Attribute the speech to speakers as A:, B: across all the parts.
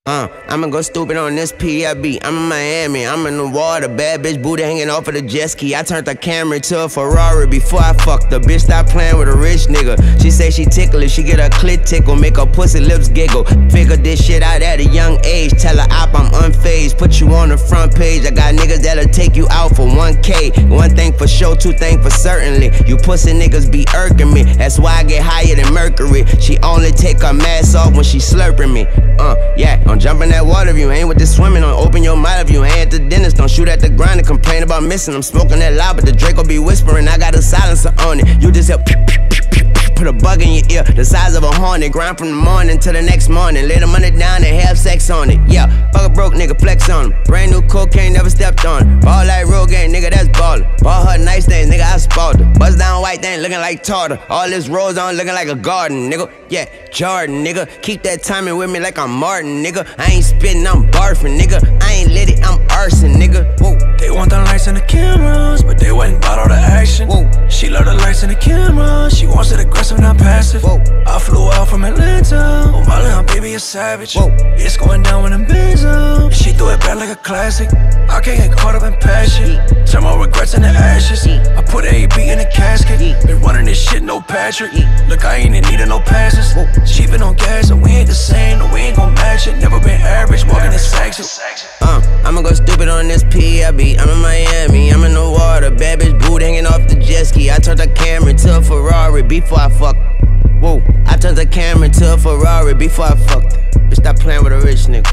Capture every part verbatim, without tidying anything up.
A: Uh, I'ma go stupid on this P I B. I'm in Miami, I'm in the water. Bad bitch booty hanging off of the jet ski. I turned the Camry to a Ferrari before I fucked the bitch. Stop playing with a rich nigga. She say she ticklish, she get her clit tickle, make her pussy lips giggle. Figured this shit out at a young age. Tell her op I'm unfazed, put you on the front page. I got niggas that'll take you out for one K. One thing for sure, two things for certainly. You pussy niggas be irking me. That's why I get higher than Mercury. She only take her mask off when she slurping me. Uh, yeah. Don't jump in that water if you ain't with the swimming. Don't open your mouth if you ain't at the dentist. Don't shoot at the ground and complain about missing. I'm smoking that loud, but the Draco be whispering. I got a silencer on it. You just help put a bug in your ear, the size of a hornet. Grind from the morning to the next morning. Lay the money down and have sex on it. Yeah, fuck a broke nigga, flex on him. Brand new cocaine, never stepped on it. Ball like real game, nigga, that's ballin'. Ball her nice things, nigga, I spoiled her. Buzz down white thing, looking like tartar. All this rose on, looking like a garden, nigga. Yeah, Jordan, nigga. Keep that timing with me like I'm Martin, nigga. I ain't spittin', I'm barfing, nigga. I ain't lit it, I'm arson, nigga. Whoa.
B: They want the lights and the cameras, but they wasn't about all the action.
A: Whoa.
B: She love the lights and the camera. She wants it aggressive, not passive.
A: Whoa.
B: I flew out from Atlanta. Oh my little baby, a savage.
A: Whoa.
B: It's going down when I'm Benz up. She threw it back like a classic. I can't get caught up in passion. Turn my regrets into ashes. I put A B in a casket. Been running this shit, no Patrick. Look, I ain't in need of no passes. She been on gas, and we ain't the same. No, we ain't gon' match it. Never been average, walking in section.
A: Uh, I'ma go stupid on this P I B. I'm in Miami, I'm in the water. Bad bitch booty hanging off the jet ski. I turned the Camry to a Ferrari before I fucked. Whoa, I turned the Camry to a Ferrari before I fucked. Bitch, stop playing with a rich nigga.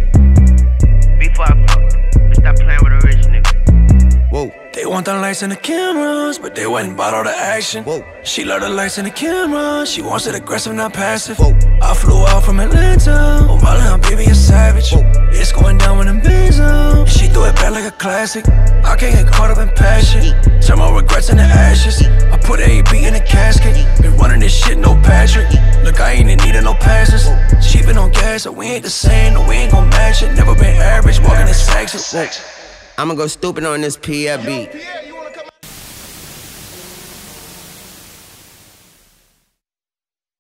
A: Before I fucked. Bitch, stop playing with a rich nigga. Whoa.
B: They want the lights and the cameras, but they wasn't about all the action.
A: Whoa.
B: She love the lights and the camera. She wants it aggressive, not passive.
A: Whoa.
B: I flew out from Atlanta. Oh my little baby, a savage.
A: Whoa.
B: It's going down when I'm Benz up. She threw it back like a classic. I can't get caught up in passion. Turn my regrets into ashes. I put A B in a casket. Been running this shit, no Patrick. Look, I ain't in need of no passes. She been on gas, so we ain't the same. No, we ain't gon' match it. Never been average, walking in section.
A: I'ma go stupid on this P I B.